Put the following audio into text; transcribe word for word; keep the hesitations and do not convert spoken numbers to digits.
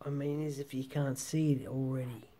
I mean, as if you can't see it already.